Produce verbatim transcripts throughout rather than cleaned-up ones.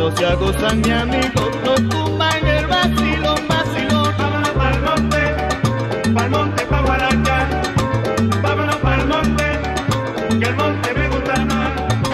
todos se gozan, mi amigo, no tumban el vacilón, vacilón. Vámonos pa'l monte, pa'l monte, pa' Guarachera. Vámonos pa'l monte, que el monte me gusta más.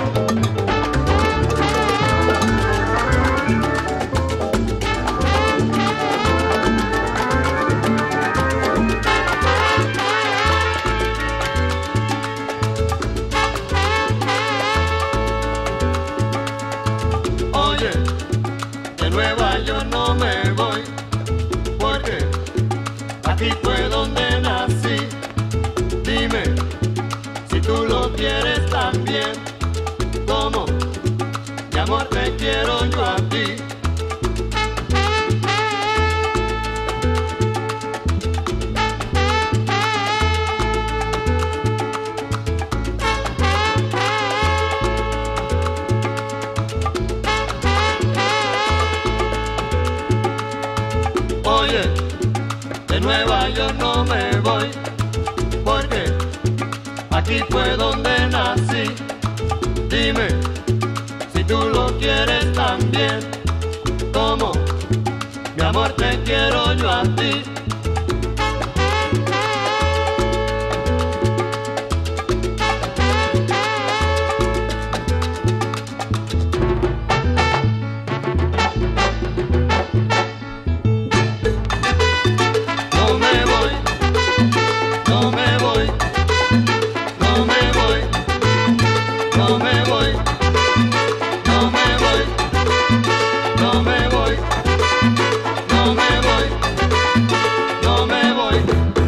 Oye, de Nueva yo no me voy, porque aquí fue donde nací. Dime, si tú lo quieres también, como mi amor te quiero yo a ti. Oye, de Nueva yo no me voy, porque aquí fue donde nací. Dime, si tú lo quieres también, como mi amor te quiero yo a ti. No me voy, no me voy, no me voy, no me voy, no me voy, no me voy, no me voy, no me voy.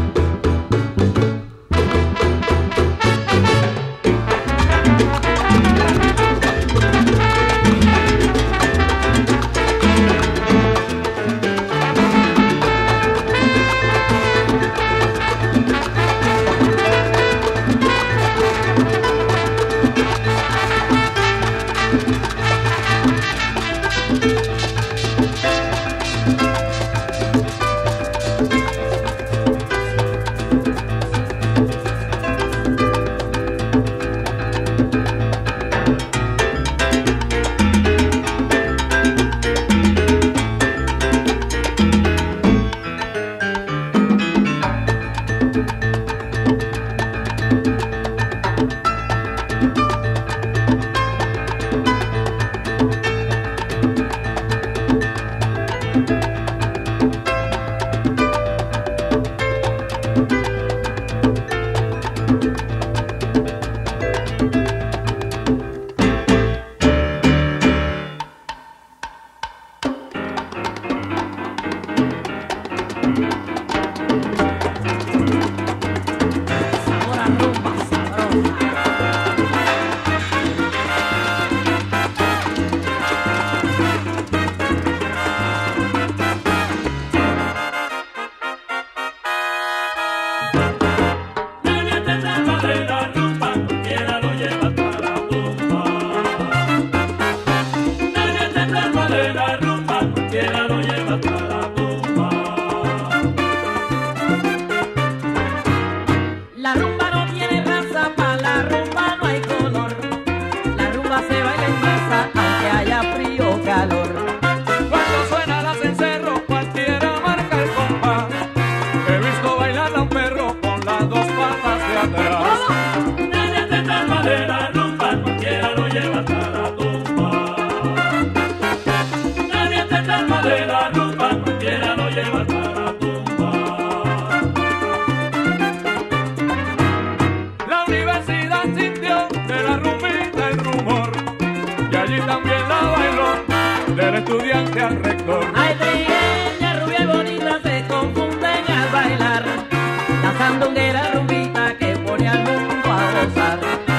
Estudiante al rector. Ay, trigueña, rubia y bonita se confunden al bailar, la sandunguera rumbita que pone al mundo a gozar.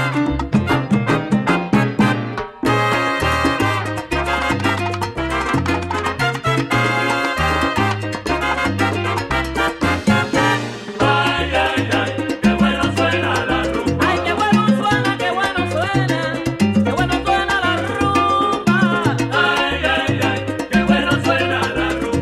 Ay, ay, ay, qué bueno suena la rumba. Ay, qué bueno suena, qué bueno suena, qué bueno suena la rumba. Ay, ay, ay, qué bueno suena la rumba.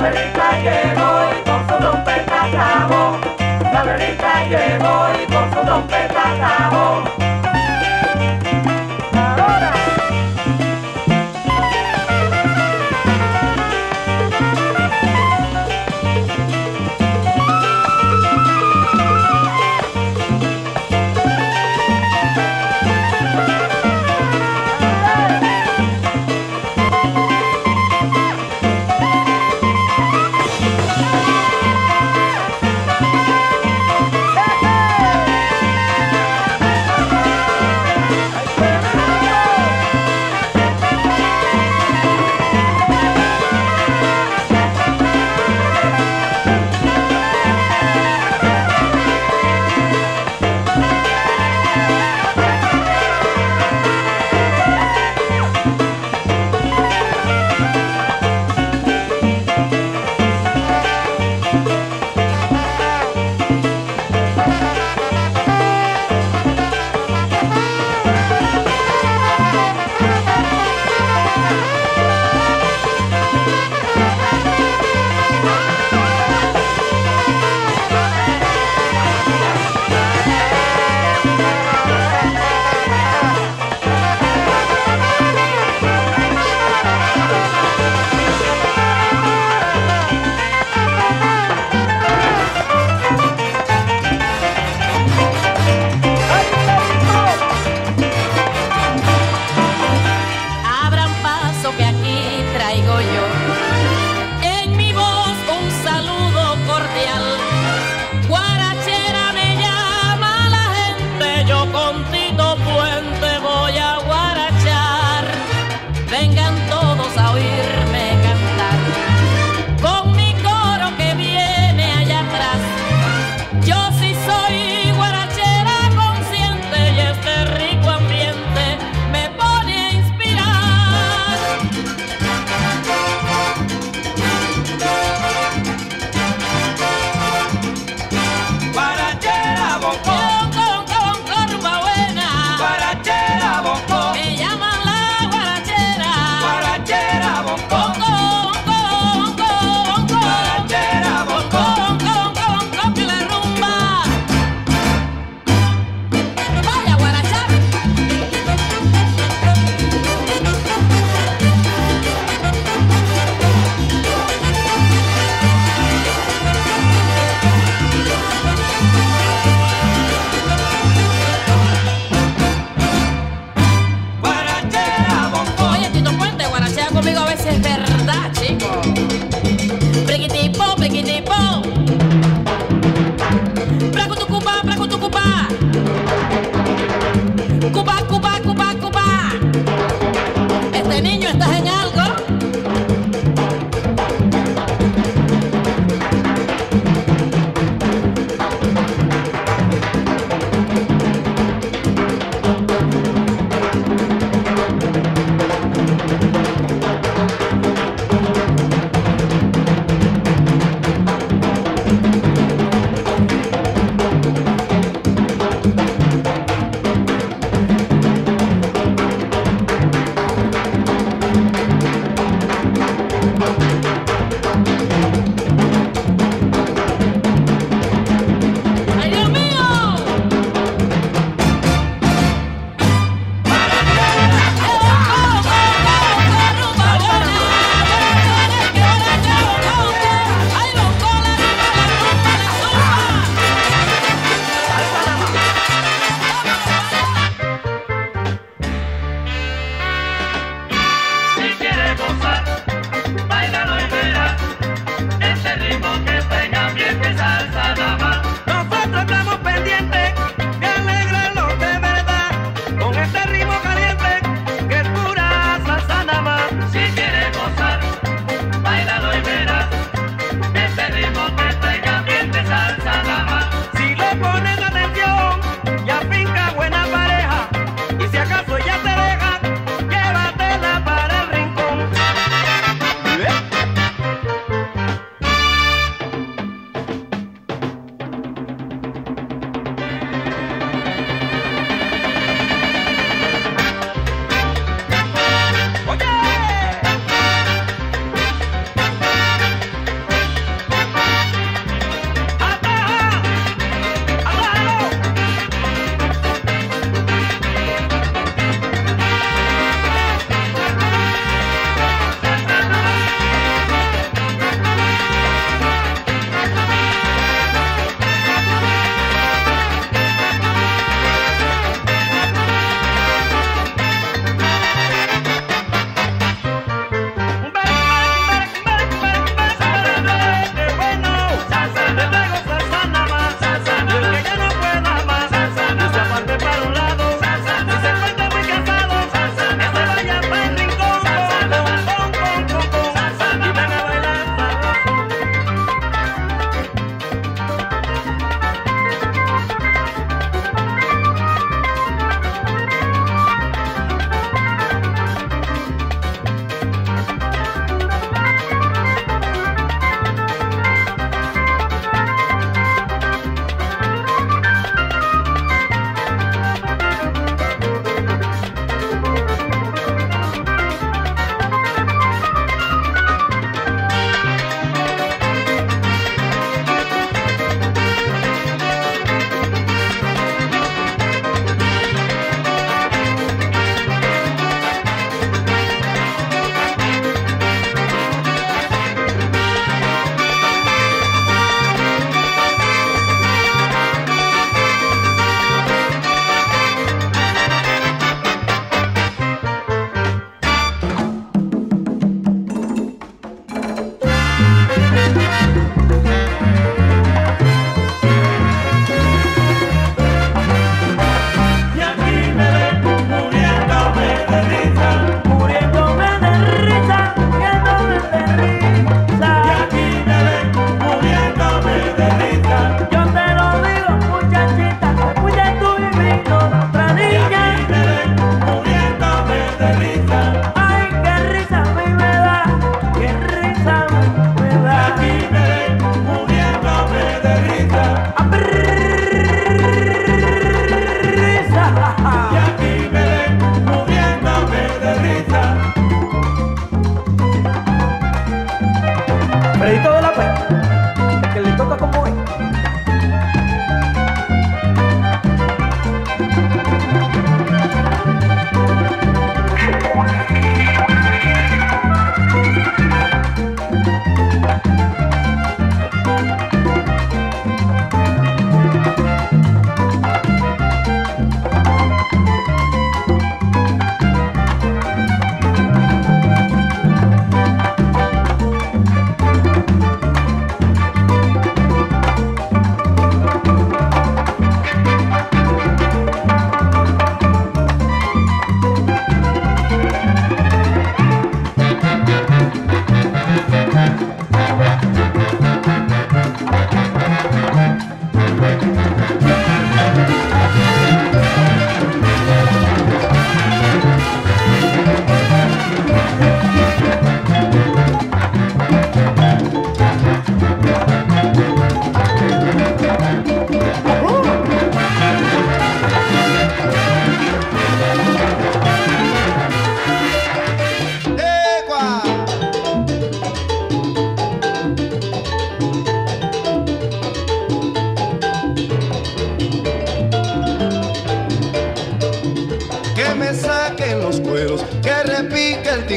Caberita llegó y con su trompeta acabó. Caberita llegó y con su trompeta acabó. Ahora.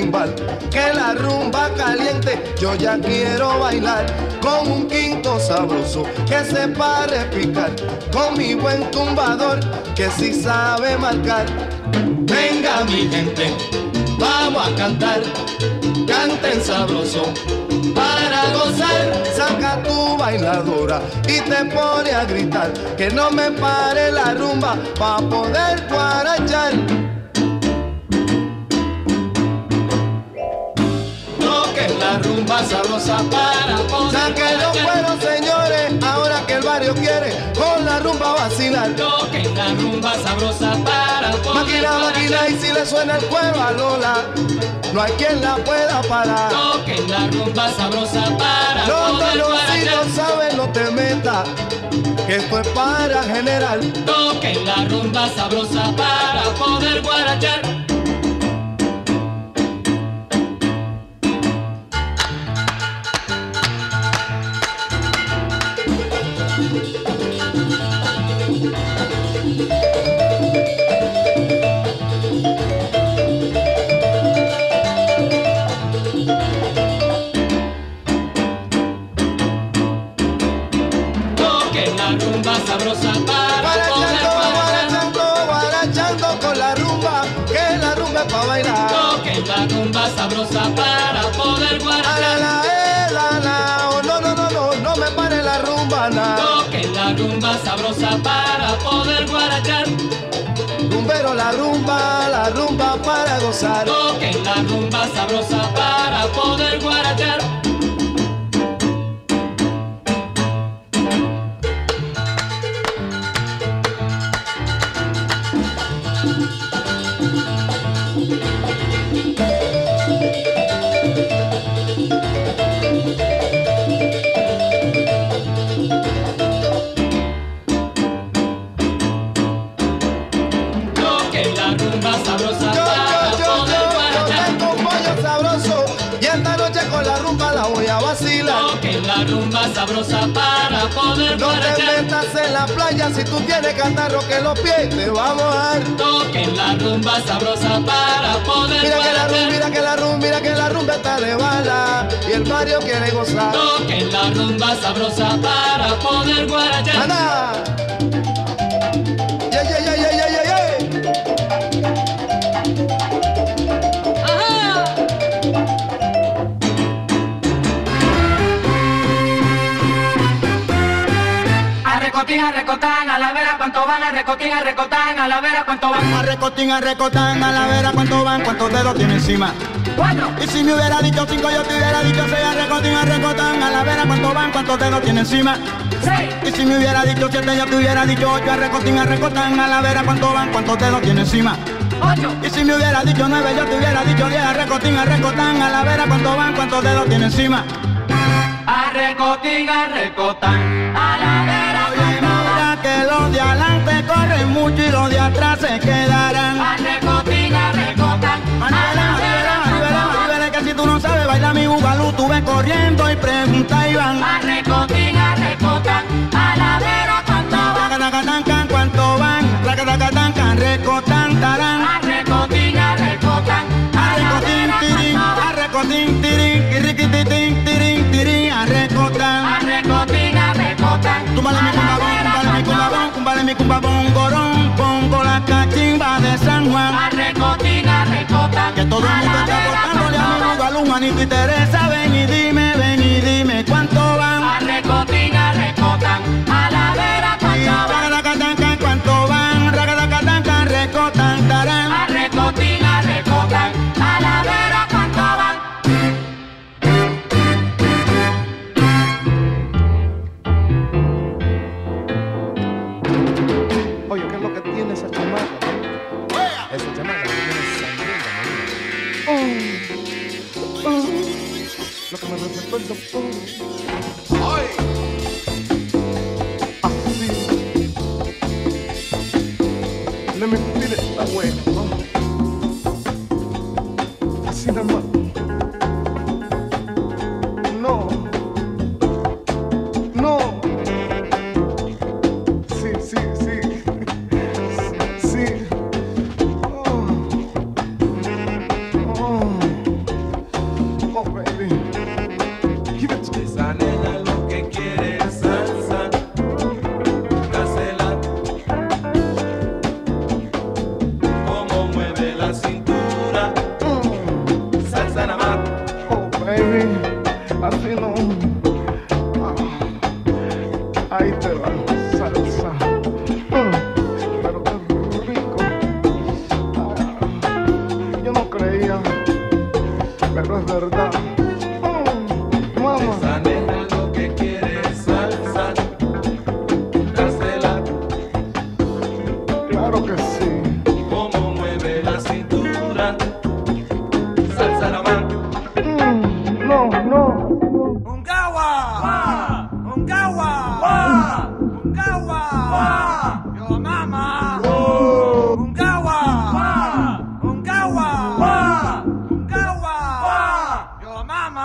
derrumbar, que la rumba caliente, yo ya quiero bailar con un quinto sabroso que sepa repicar, con mi buen tumbador que sí sabe marcar. Venga mi gente, vamos a cantar, canten sabroso para gozar. Saca tu bailadora y te pone a gritar, que no me pare la rumba pa' poder guarachar. Toquen la rumba sabrosa para poder Saquen los buenos señores, ahora que el barrio quiere con la rumba vacilar. Toquen la rumba sabrosa para poder Máquina, máquina, y si le suena el cuero a Lola, no hay quien la pueda parar. Toquen la rumba sabrosa para No, no, poder no, si guarachar. no sabes no te metas, que esto es para general. Toquen la rumba sabrosa para poder guarachar. Sabrosa para poder guarachar. Guarachando, guarachando con la rumba, que la rumba es pa' bailar. Toquen la rumba sabrosa para poder La, guarachar. la, eh, la, la, oh, no, no, no, no, no me pare la rumba, na. Toquen la rumba sabrosa para poder guarachar. Rumbero, la rumba, la rumba para gozar. Toquen la rumba sabrosa para poder guarachar. Toquen la rumba sabrosa para poder No guarachar. te metas en la playa si tú tienes catarro, que los pies te va a mojar. Toquen la rumba sabrosa para poder Mira que la rumba, guarachar. mira que la rumba, mira que la rumba está de bala y el barrio quiere gozar. Toquen la rumba sabrosa para poder guarachar. ¡Anda! ¡Yeah, yeah, yeah, yeah, yeah, yeah, yeah! Arrecotin, arrecotan, a la vera cuánto van, arrecotin, arrecotan, a la vera cuánto van. Arrecotin, arrecotan, a la vera cuánto van, cuántos dedos tiene encima. Cuatro. Y si me hubiera dicho cinco, yo te hubiera dicho seis. Arrecotin, arrecotan, a la vera cuánto van, cuántos dedos tiene encima. Seis. Y si me hubiera dicho siete, yo te hubiera dicho ocho. Arrecotin, arrecotan, a la vera cuánto van, cuántos dedos tiene encima. Ocho. Y si me hubiera dicho nueve, yo te hubiera dicho diez. Arrecotin, arrecotan, a la vera cuánto van, cuántos dedos tiene encima. Arrecotin, arrecotan, a la vera Oye, cuánto van. mira que los de adelante corren mucho y los de atrás se quedarán. Arrecotin, arrecotan, a la vera cuánto van. Maribela, que si tú no sabes bailar mi bugalú, tú ves corriendo y pregunta y van. Arrecotin, arrecotan, a la vera cuánto van. Racatacatancan, ¿cuánto van? Racatacatancan, recotan, tarán. Arrecotin, arrecotan, a la Arrecotin, vera tirín, cuánto van. arrecotin, tirín, kirriquititín, tirín, tirín, arrecotan. Arrecotin, arrecotan, Túmbale mi a la cumbabón, vera túmbale mi cuánto cumbabón, van. túmbale mi cumbabón, gorón, pongo la cachimba de San Juan. Arrecotin, arrecotan, Que todo el a mundo la está vera botándole a mi cuánto van. bugalú, Juanito y Teresa, ven y dime, ven y dime cuánto van. Arrecotin, arrecotan, a la vera cuánto van. Racatacatancan, ¿cuánto van? Racatacatancan, recotan, tarán. Arrecotin, arrecotan, a la vera cuánto van. Oye, ¿qué es lo que tiene esa chamaca? Esa chamaca lo que tiene es sangrienta, ¿no? Oh, oh, lo que me recetó el doctor. ¡Ay! Así. Le me pide la buena, ¿no? Así nada más. No. No. Sí, sí, sí. Sí. Oh. Oh. de la salsa. Mm, pero qué rico. Ah, yo no creía, pero es verdad. Mm, mamá. Lo que quieres salsa, dásela. Claro que sí. Cómo mueve la cintura, salsa na ma. Mm, no, no. Ungawa, Ungawa, Ungawa, your mama. Ungawa, Ungawa, Ungawa, your mama.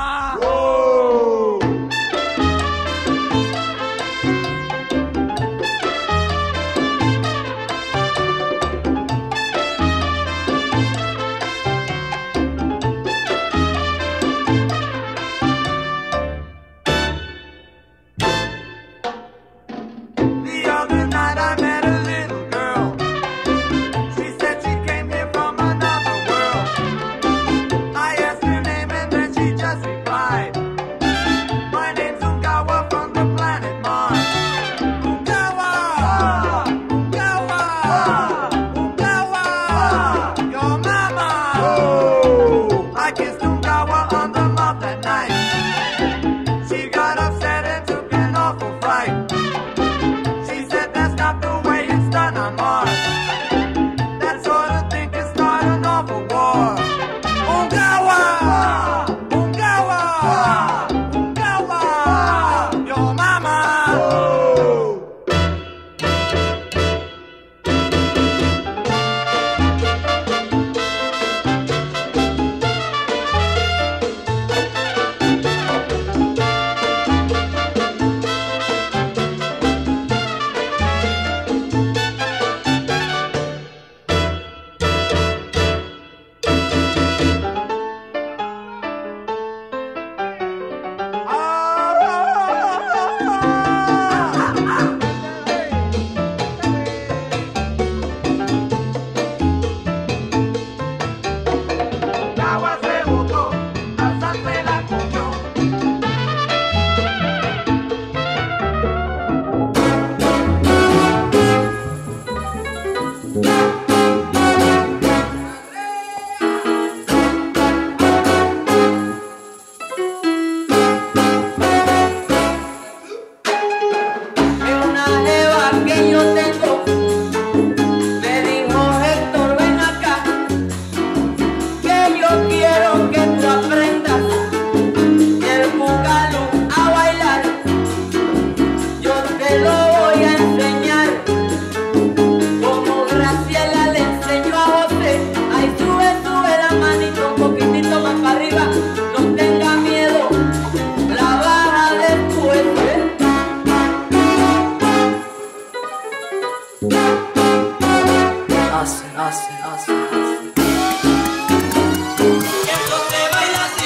The other night I met a little girl. She said she came here from another world. I asked her name and then she just replied, my name's Ungawa from the planet Mars. Ungawa, Ungawa, Ungawa, your mama. I kissed Ungawa on the mouth that night. She got upset and took an awful fright. She said that's not the way it's done on Mars. That sort of thing can start an awful war. Ungawa, Ungawa, Ungawa, your mama. Ungawa se botó, la salsa se la comió. Es una jeva que yo tengo, me dijo Héctor, ven acá, que yo quiero que tú aprendas el bugalú a bailar. Yo te lo voy a enseñar, como Graciela le enseñó a José. Ahí sube, sube la manito un poquitito más para arriba, no tenga miedo, la baja después. Hace, hace, hace, hace. Esto se baila así.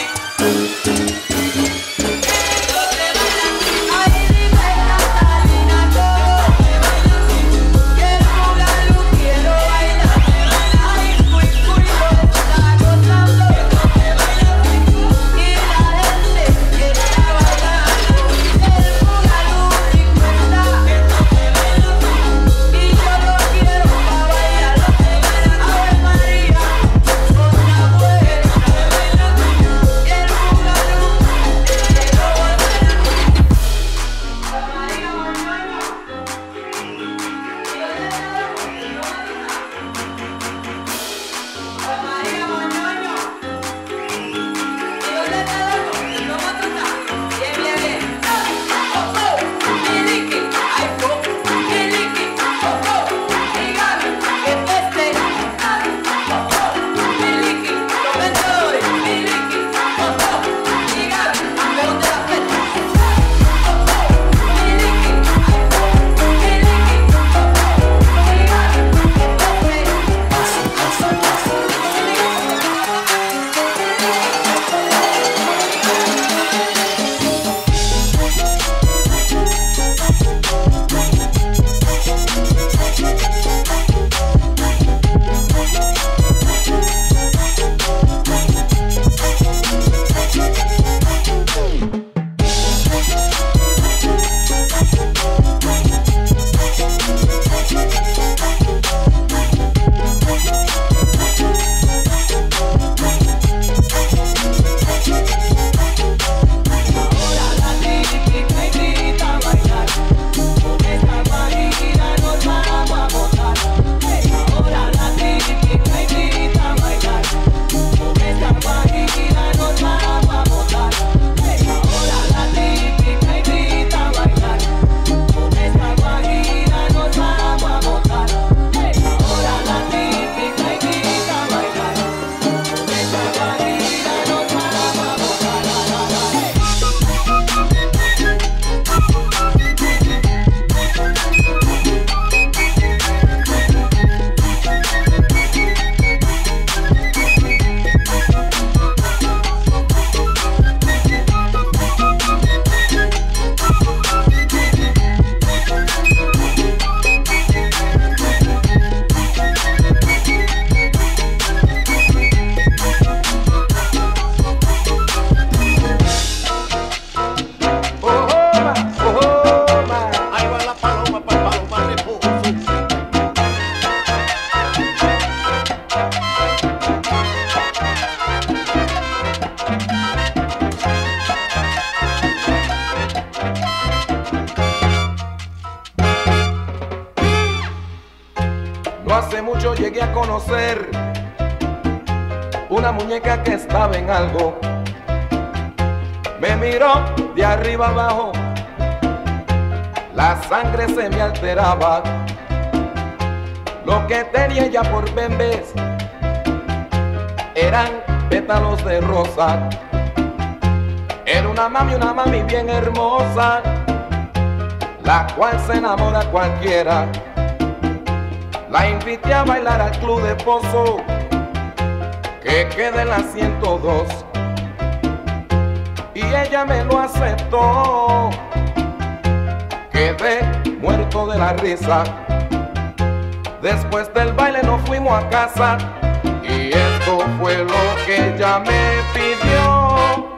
Esto se baila así. Ay, dime, Catalina, ¿cómo se baila así? Que el bugalú quiero bailar. Ay, cuy, cuy, lo está gozando. Esto se baila así. Y la gente que está bailando. El bugalú recuerda. Esto se baila así. Y yo lo quiero para bailar. A ver, hace mucho llegué a conocer una muñeca que estaba en algo. Me miró de arriba abajo, la sangre se me alteraba. Lo que tenía ella por bembes eran pétalos de rosa. Era una mami, una mami bien hermosa, la cual se enamora cualquiera. La invité a bailar al club de Pozo, que queda en la ciento dos, y ella me lo aceptó. Quedé muerto de la risa. Después del baile nos fuimos a casa, y esto fue lo que ella me pidió.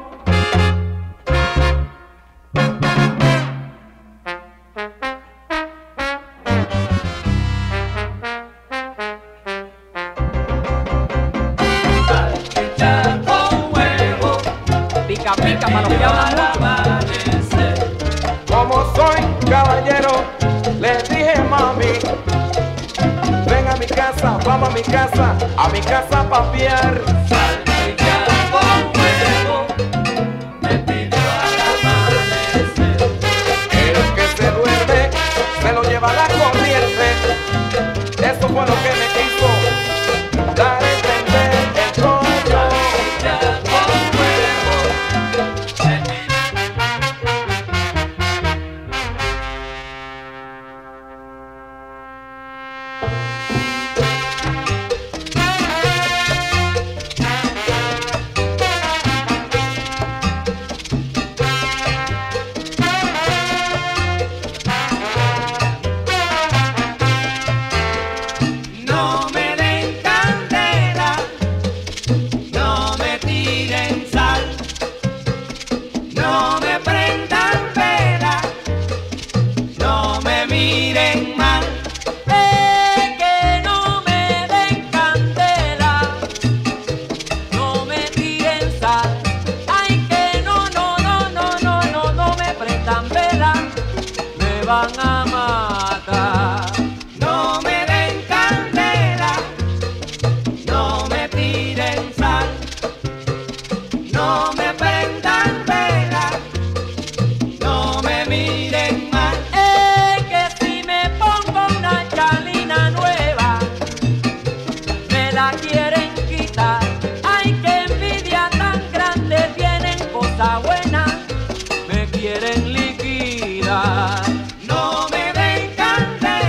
Pica, pica, para los que hablan mucho. Como soy caballero, le dije mami, ven a mi casa, vamos a mi casa, a mi casa a papiar. Salchicha con huevo, me pidió al amanecer. El que se duerme, se lo lleva la corriente. Eso fue lo que me quiso dar a entender el rollo. Salchicha con huevo, me pidió. No me den candela, no me tiren sal, no me prendan vela, no me miren mal. Eh, que no me den candela, no me tiren sal. Ay, que no, no, no, no, no, no, no me prendan vela, me van a matar. No me den candela, no me tiren sal, no me prendan vela, no me miren mal. Eh, que si me pongo una chalina nueva, me la quieren quitar. Ay, qué envidia tan grande, tienen cosa buena, me quieren liquidar. No me den candela,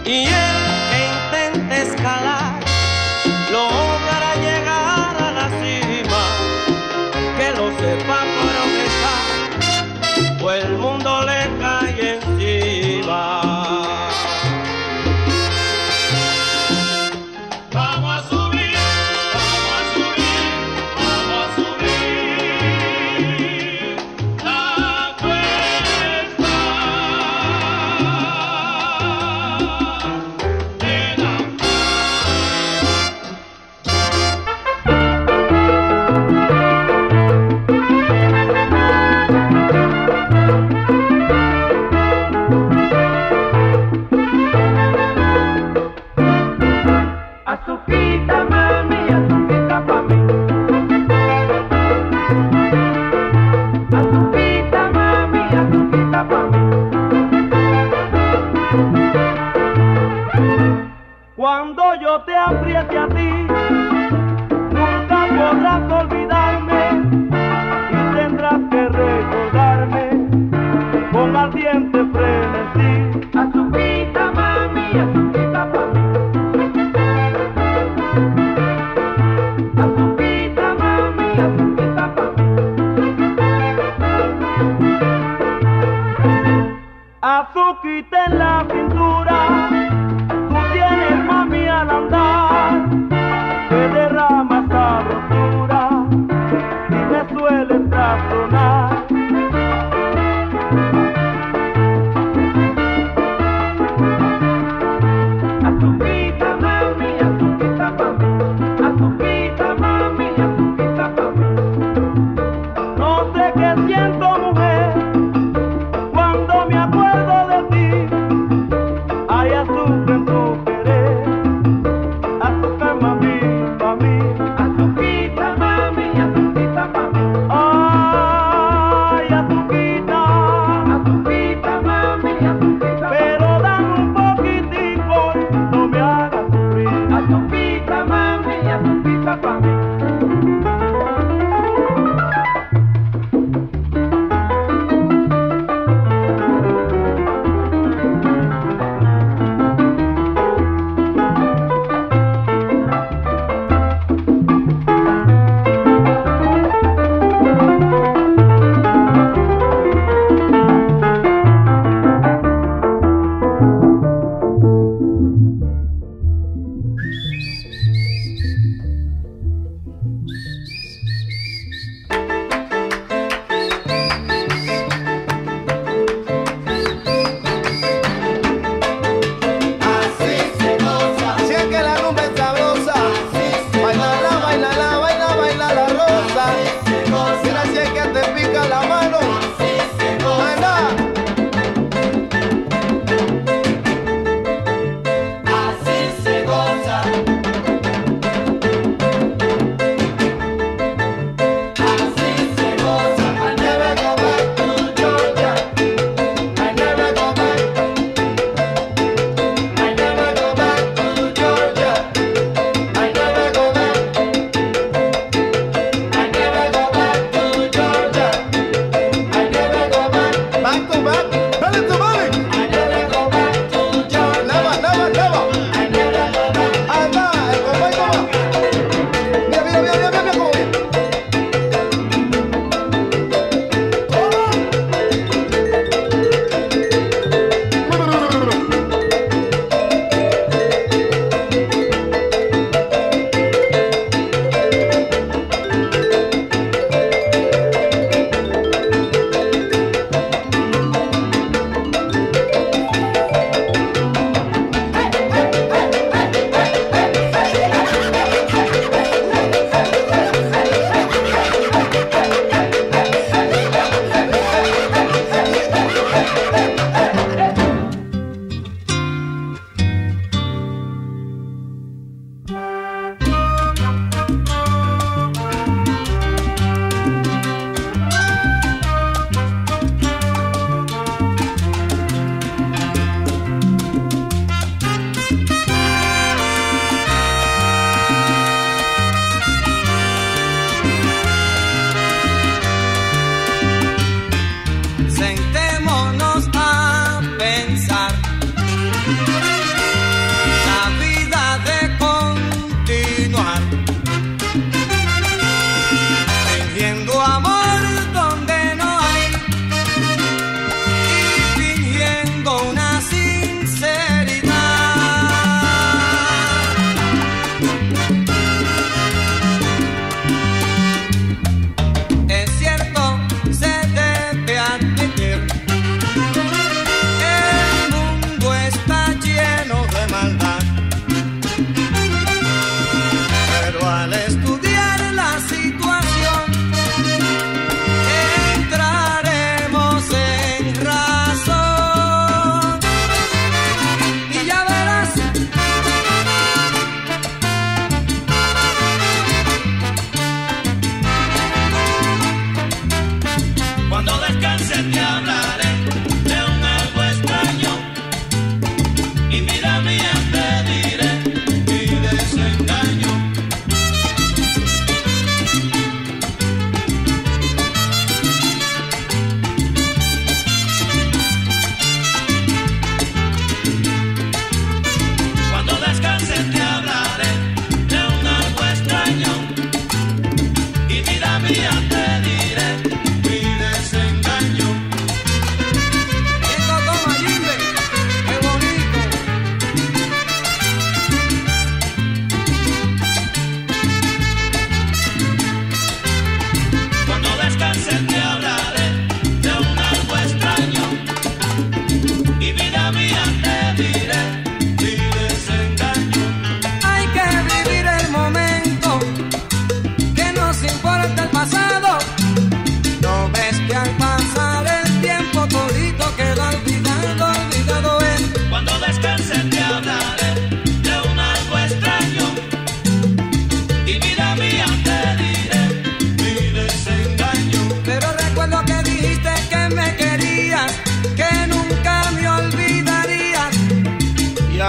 Y el que intente escalar logra llegar a la cima, que lo sepa progresar, pues el mundo le cae encima. Vamos a subir, vamos a subir, vamos a subir la cuesta de la Azuquita, mami, azuquita pa' mí. Azuquita, mami, azuquita pa' mí. Cuando yo te apriete a ti, nunca podrás olvidarme y tendrás que recordarme con ardiente frenesí. Azuquita, mami, azuquita pa' mí. Azuquita, mami, azuquita pa' mí. Azuquita en la cintura, tú tienes, mami, al andar, que derrama sabrosura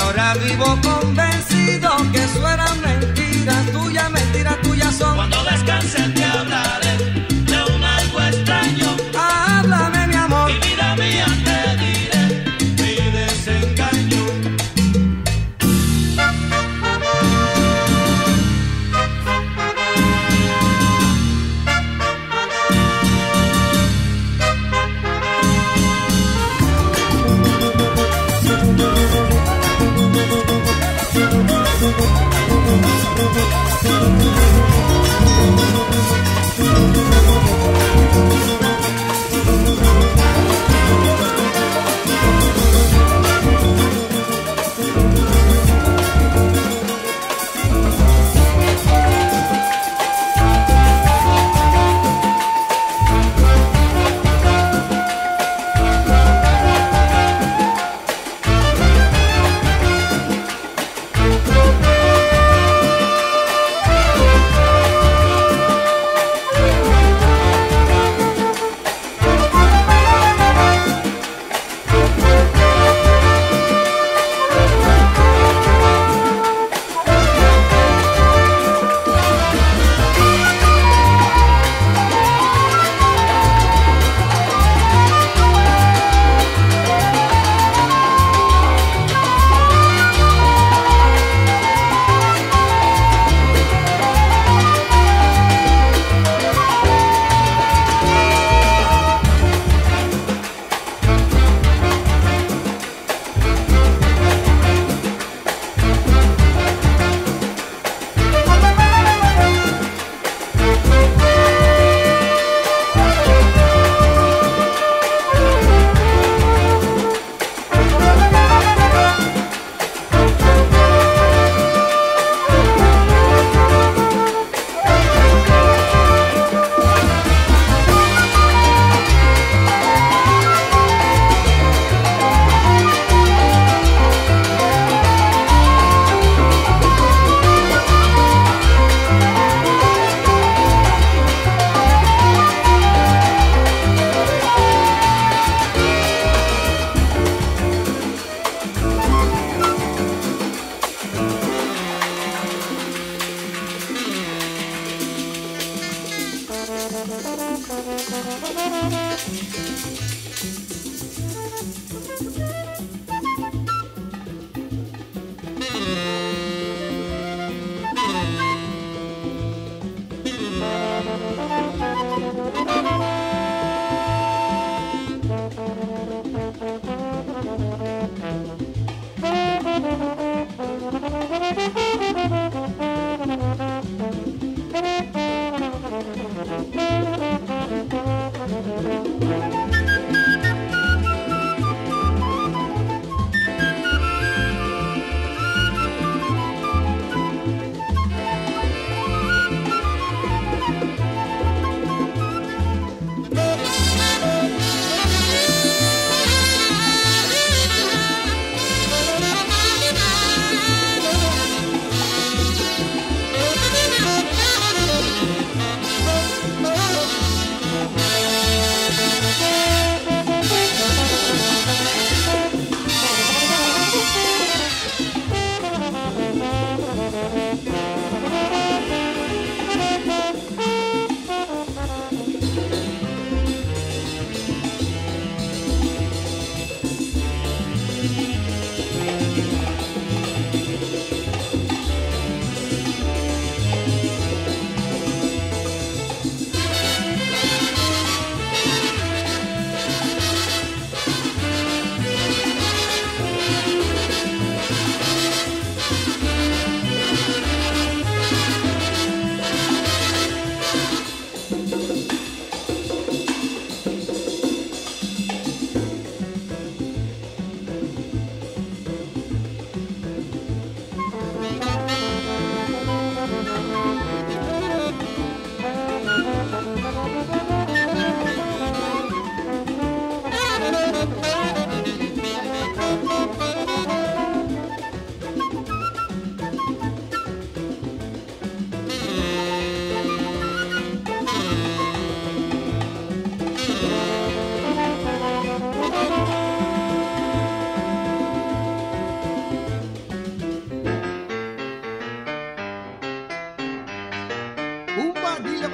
ahora vivo convencido que eso era mentira tuya, mentira tuya son. Cuando descanse te hablaré de un algo extraño. Háblame mi amor. Y vida mía te diré mi desengaño.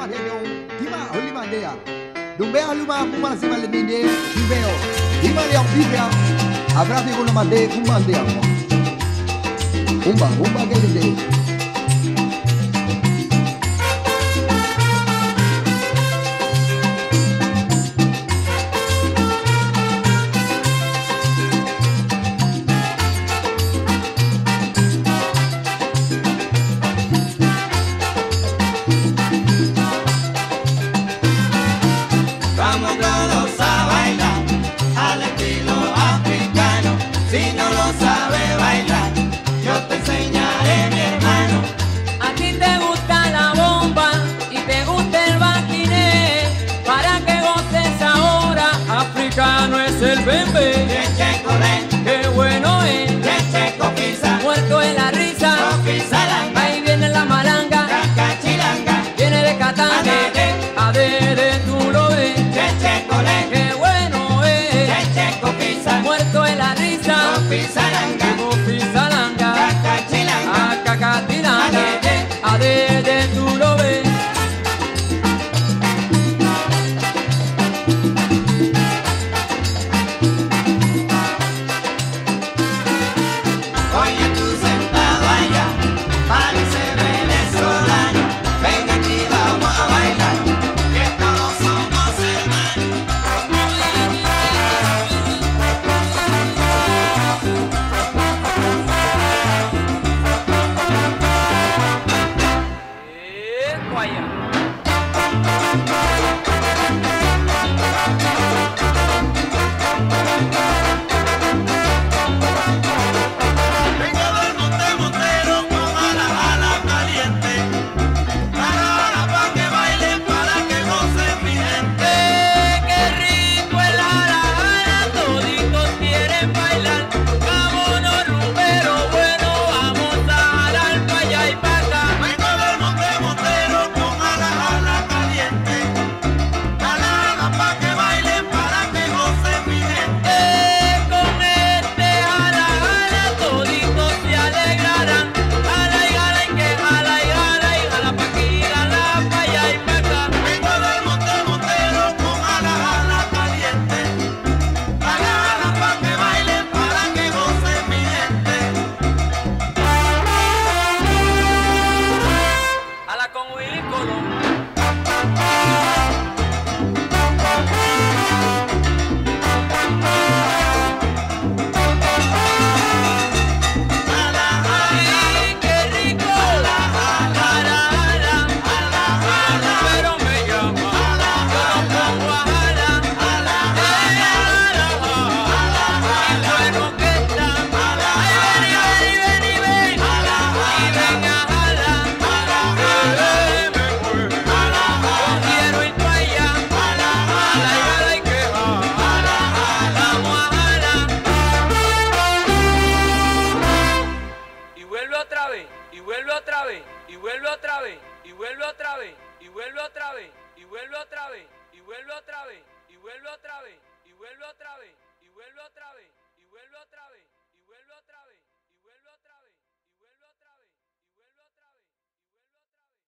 Lima Helio, Lima Lima Dea. Dumbea Luma Puma Sima Lemine, Dumeo, Lima Leon Bibia, Abrabi Gulumande, Kumandea. Umba, Umba Gelinde. El bembe, qué bueno es, muerto en la risa, ahí viene la malanga, viene de Catán, adere tú lo ves, qué bueno es, muerto en la risa, pisalanga, acacatilanga, adere tú lo ves. vuelve otra vez, y vuelve otra vez, y vuelve otra vez, y vuelve otra vez.